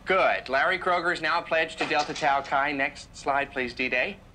Good. Larry Kroger is now pledged to Delta Tau Chi. Next slide, please, D-Day.